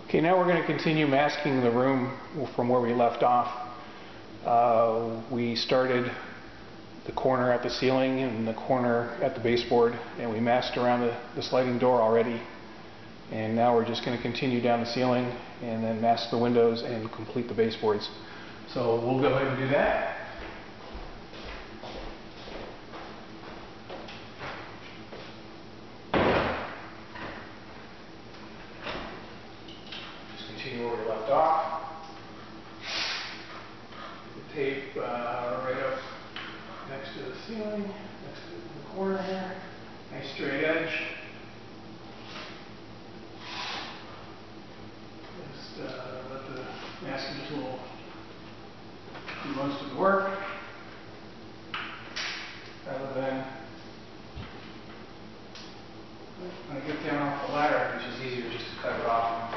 Okay, now we're going to continue masking the room from where we left off. We started the corner at the ceiling and the corner at the baseboard, and we masked around the sliding door already. And now we're just going to continue down the ceiling and then mask the windows and complete the baseboards. So we'll go ahead and do that. Continue where we left off. The tape right up next to the ceiling, next to the corner here. Nice straight edge. Just let the masking tool do most of the work, rather than when I get down off the ladder, it's just easier just to cut it off.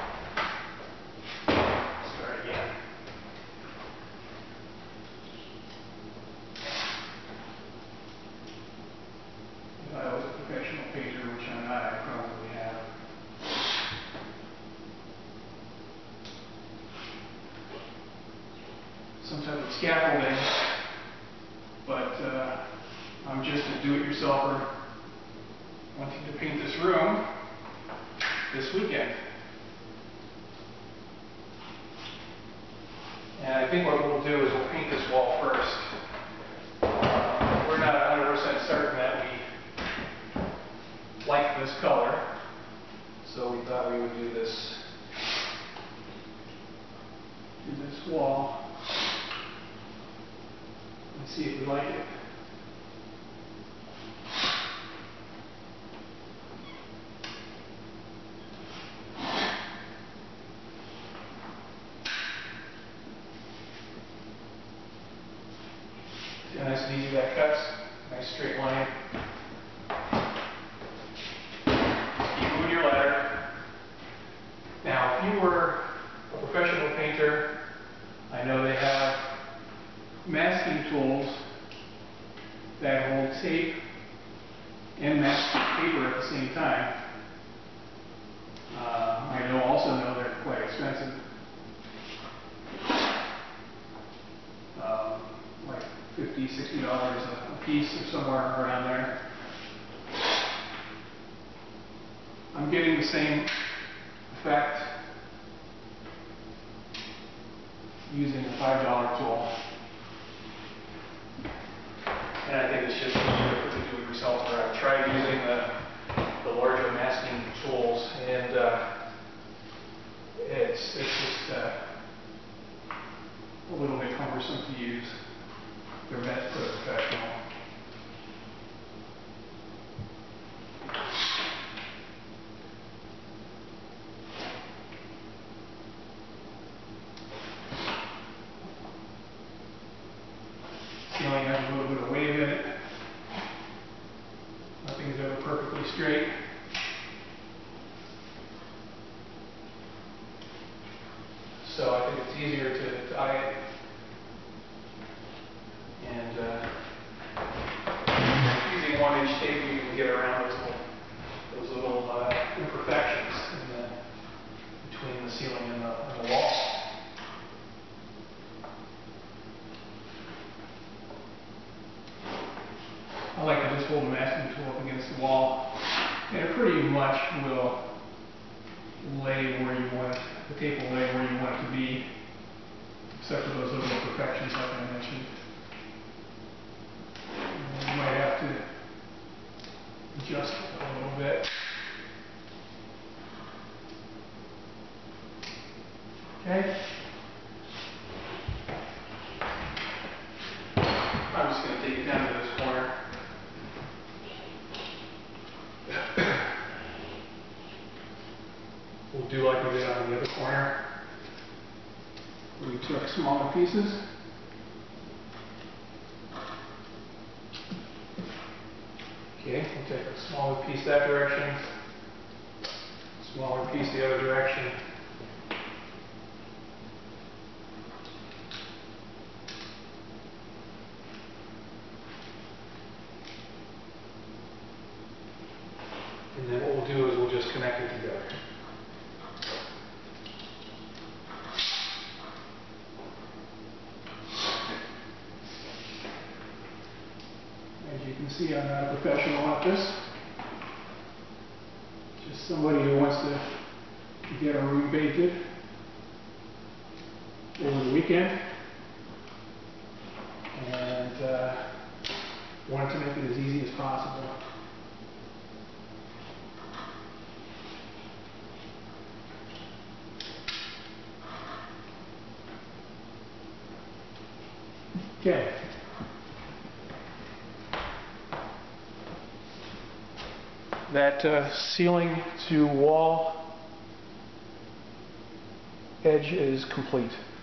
If I was a professional painter, which I'm not, I probably have some type of scaffolding, but I'm just a do-it-yourselfer wanting to paint this room this weekend. And I think what we'll do is we'll paint this wall first. We're not 100% certain that we like this color, so we thought we would do this wall and see if we like it. See how nice and easy that cuts? Nice straight line. Just keep moving your ladder. Now, if you were a professional painter, I know they have masking tools that hold tape and masking paper at the same time. I also know they're quite expensive. Like $50, $60 a piece or somewhere around there. I'm getting the same effect using a $5 tool. And I think it's just easier for the do-it-yourselfer. I've tried using the larger masking tools, and it's just a little bit cumbersome to use. They're meant for a professional. Ceiling has a little bit of wave in it. Nothing's ever perfectly straight. So I think it's easier to eye it. And using 1-inch tape, you can get around those little imperfections between the ceiling and the wall. I like to just hold the masking tool up against the wall, and it pretty much will lay where you want it. The tape will lay where you want it to be, except for those little imperfections like I mentioned. And you might have to adjust it a little bit. Okay. I'm just going to take it down to this corner. We'll do like we did on the other corner. We took smaller pieces. Okay, we'll take a smaller piece that direction, smaller piece the other direction. And then what we'll do is we'll just connect it together. As you can see, I'm not a professional at this. Just somebody who wants to get a room painted over the weekend, and wanted to make it as easy as possible. Okay. That ceiling to wall edge is complete.